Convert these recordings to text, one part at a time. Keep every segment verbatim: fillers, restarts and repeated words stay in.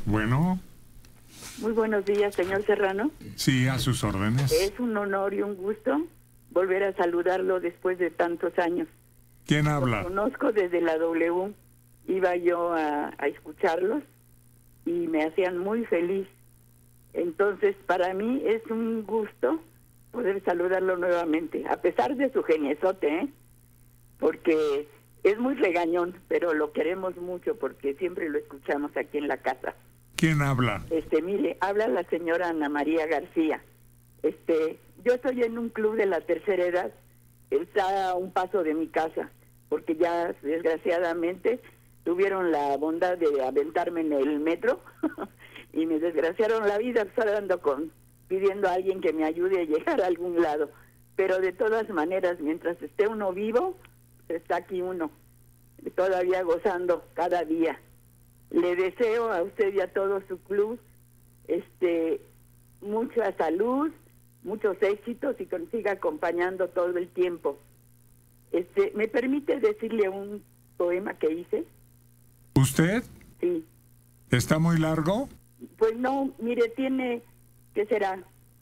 Bueno. Muy buenos días, señor Serrano. Sí, a sus órdenes. Es un honor y un gusto volver a saludarlo después de tantos años. ¿Quién habla? Lo conozco desde la W. Iba yo a, a escucharlos y me hacían muy feliz. Entonces, para mí es un gusto poder saludarlo nuevamente, a pesar de su geniezote, ¿eh? Porque es muy regañón, pero lo queremos mucho porque siempre lo escuchamos aquí en la casa. ¿Quién habla? Este, mire, habla la señora Ana María García. Este, yo estoy en un club de la tercera edad, está a un paso de mi casa, porque ya desgraciadamente tuvieron la bondad de aventarme en el metro y me desgraciaron la vida, pues ahora ando con, pidiendo a alguien que me ayude a llegar a algún lado. Pero de todas maneras, mientras esté uno vivo, está aquí uno, todavía gozando cada día. Le deseo a usted y a todo su club este, mucha salud, muchos éxitos y que nos siga acompañando todo el tiempo. Este, ¿me permite decirle un poema que hice? ¿Usted? Sí. ¿Está muy largo? Pues no, mire, tiene, ¿qué será?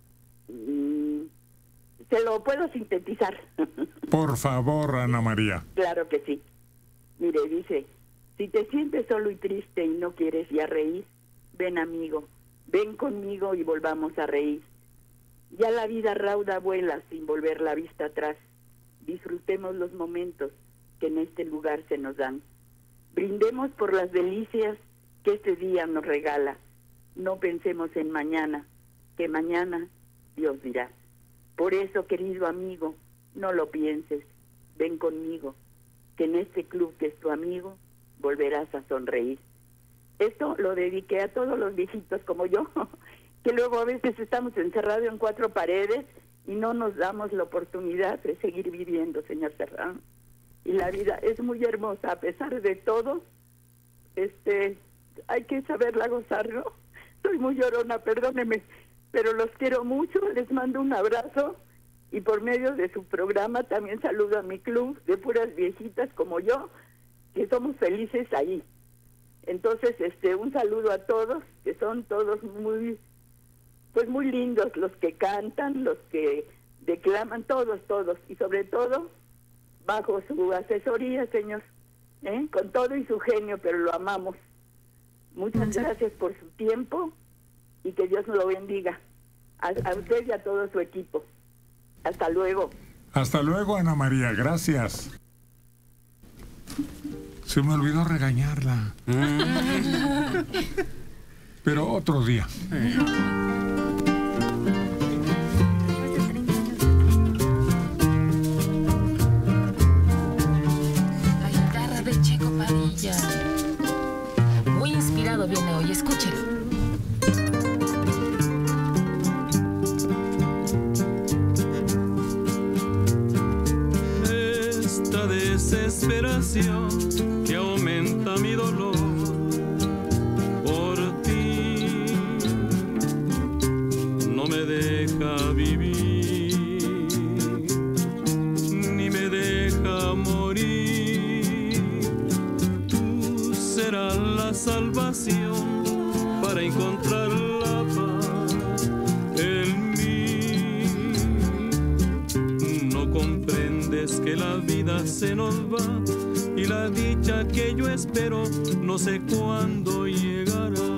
Mm, se lo puedo sintetizar. Por favor, Ana María. Claro que sí. Mire, dice: si te sientes solo y triste y no quieres ya reír, ven amigo, ven conmigo y volvamos a reír. Ya la vida rauda vuela sin volver la vista atrás. Disfrutemos los momentos que en este lugar se nos dan. Brindemos por las delicias que este día nos regala. No pensemos en mañana, que mañana Dios dirá. Por eso, querido amigo, no lo pienses, ven conmigo, que en este club que es tu amigo, volverás a sonreír. Esto lo dediqué a todos los viejitos como yo, que luego a veces estamos encerrados en cuatro paredes y no nos damos la oportunidad de seguir viviendo, señor Serrano. Y la vida es muy hermosa, a pesar de todo, este, hay que saberla gozar, ¿no? Soy muy llorona, perdóneme, pero los quiero mucho, les mando un abrazo y por medio de su programa también saludo a mi club de puras viejitas como yo, que somos felices ahí. Entonces, este, un saludo a todos, que son todos muy, pues muy lindos, los que cantan, los que declaman, todos, todos, y sobre todo, bajo su asesoría, señor, ¿eh? Con todo y su genio, pero lo amamos. Muchas gracias por su tiempo y que Dios nos lo bendiga. A, a usted y a todo su equipo. Hasta luego. Hasta luego, Ana María, gracias. Se me olvidó regañarla. Pero otro día. La guitarra de Checo Padilla. Muy inspirado viene hoy, escúchelo. Esta desesperación que aumenta mi dolor por ti no me deja vivir ni me deja morir. Tú serás la salvación para encontrar la paz en mí. No comprendes que la vida se nos va y la dicha que yo espero no sé cuándo llegará.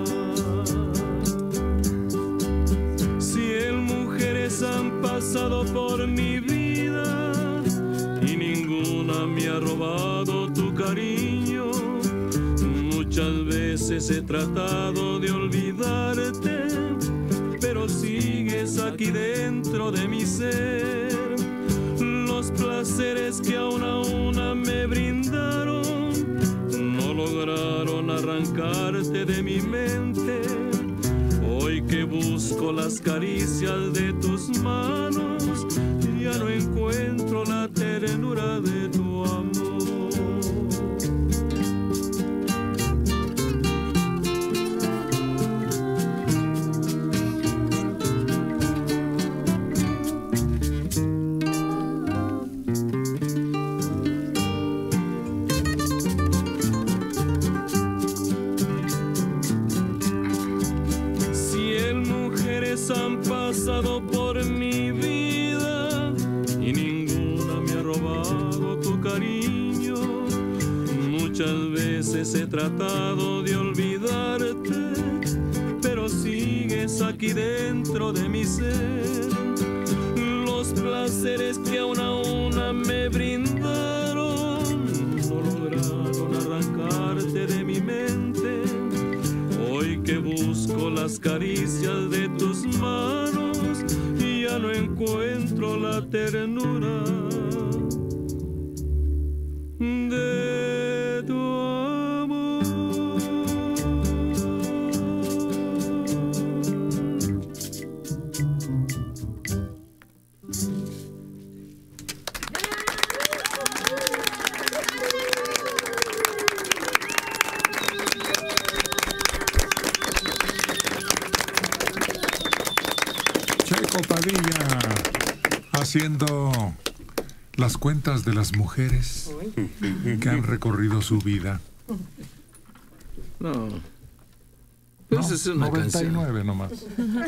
Cien mujeres han pasado por mi vida y ninguna me ha robado tu cariño. Muchas veces he tratado de olvidarte, pero sigues aquí dentro de mi ser. Los placeres que a una a una me brindaron no lograron arrancarte de mi mente. Hoy que busco las caricias de tus manos, ya no encuentro la ternura de tu amor. mujeres han pasado por mi vida y ninguna me ha robado tu cariño. Muchas veces he tratado de olvidarte, pero sigues aquí dentro de mi ser. Los placeres que a una a una me brindaron no lograron arrancarte de mi mente. Hoy que busco las caricias de tus manos y ya no encuentro la ternura de tu amor. Checo Padilla, haciendo las cuentas de las mujeres que han recorrido su vida. No. Pues No, es una noventa y nueve canción. nomás.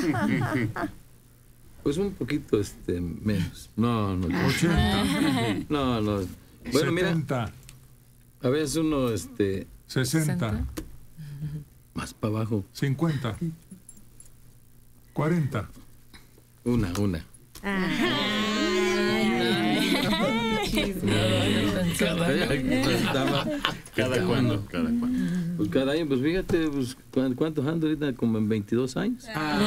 Pues un poquito este menos. No, no. ochenta, No, no. Bueno, mira, setenta, a veces uno este sesenta, más para abajo. cincuenta, cuarenta. Una, una. Cada cuándo, cada cuándo. Pues cada año, pues fíjate, pues, ¿cu- ¿cuántos ando ahorita? Como en veintidós años.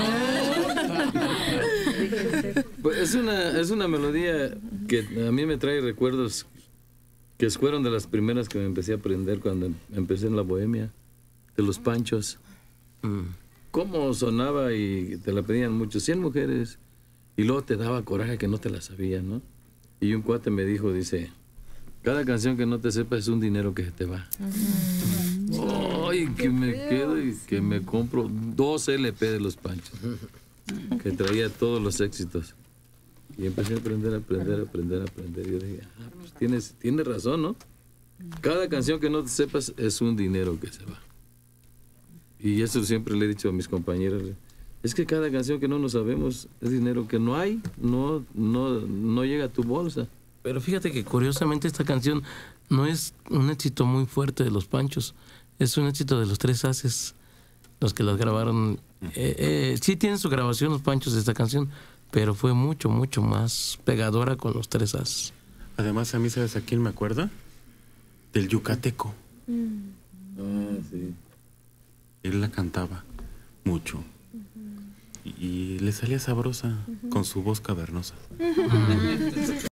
Pues es una, es una melodía que a mí me trae recuerdos que fueron de las primeras que me empecé a aprender cuando em- empecé en la bohemia, de los Panchos. Cómo sonaba y te la pedían mucho, cien mujeres, y luego te daba coraje que no te la sabías, ¿no? Y un cuate me dijo, dice, cada canción que no te sepas es un dinero que se te va. Ay, que me quedo y que me compro dos L P de los Panchos, que traía todos los éxitos. Y empecé a aprender, a aprender, a aprender, a aprender. Y yo dije, ah, pues tienes, tienes razón, ¿no? Cada canción que no te sepas es un dinero que se va. Y eso siempre le he dicho a mis compañeros. Es que cada canción que no nos sabemos es dinero que no hay, no, no, no llega a tu bolsa. Pero fíjate que curiosamente esta canción no es un éxito muy fuerte de los Panchos, es un éxito de los Tres Haces, los que las grabaron. Eh, eh, sí tienen su grabación los Panchos de esta canción, pero fue mucho, mucho más pegadora con los Tres Haces. Además, a mí, ¿sabes a quién me acuerda? Del yucateco. Ah, sí. Él la cantaba mucho. Y, y le salía sabrosa con su voz cavernosa.